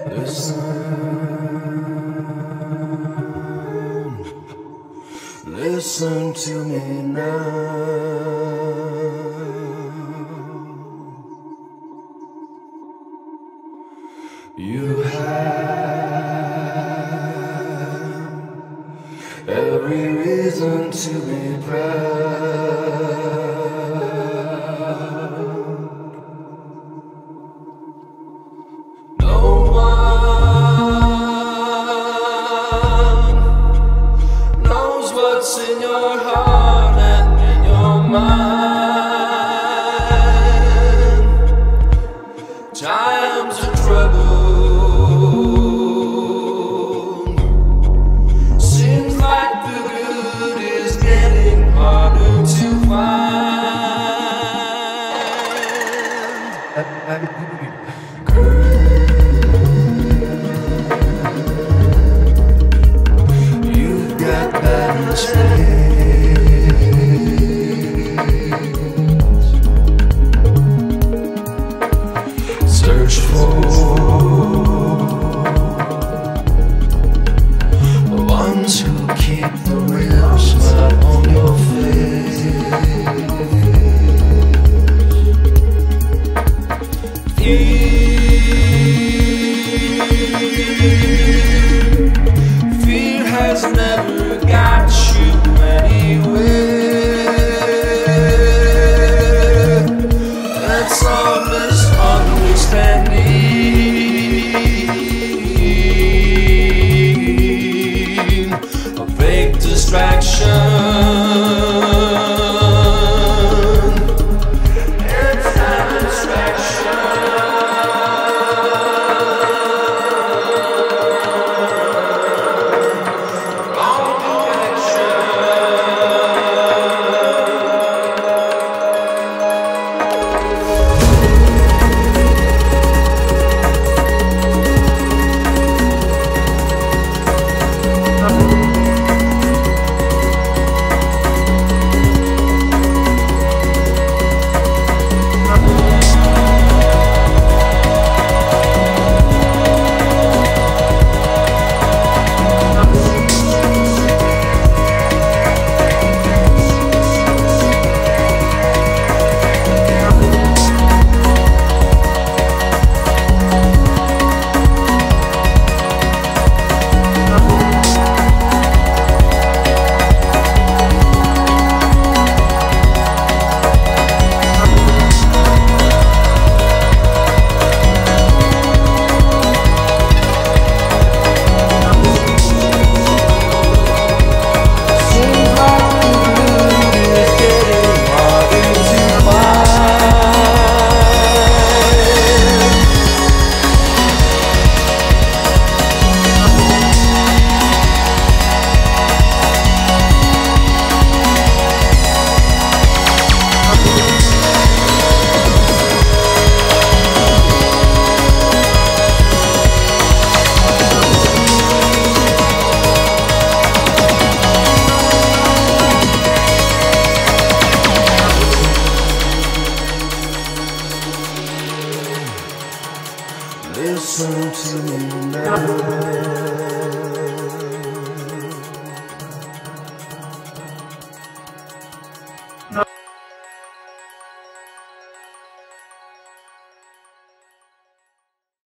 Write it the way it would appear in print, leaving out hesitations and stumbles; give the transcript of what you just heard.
Listen to me now. You have every reason to be proud. No one knows what's in your heart and in your mind. Times of trouble seems like the good is getting harder to find. You've got balance. Search for the ones who keep the real smile on your face. Fear has never got you anywhere. That's all misunderstanding, a fake distraction. It's a distraction. Listen to me now.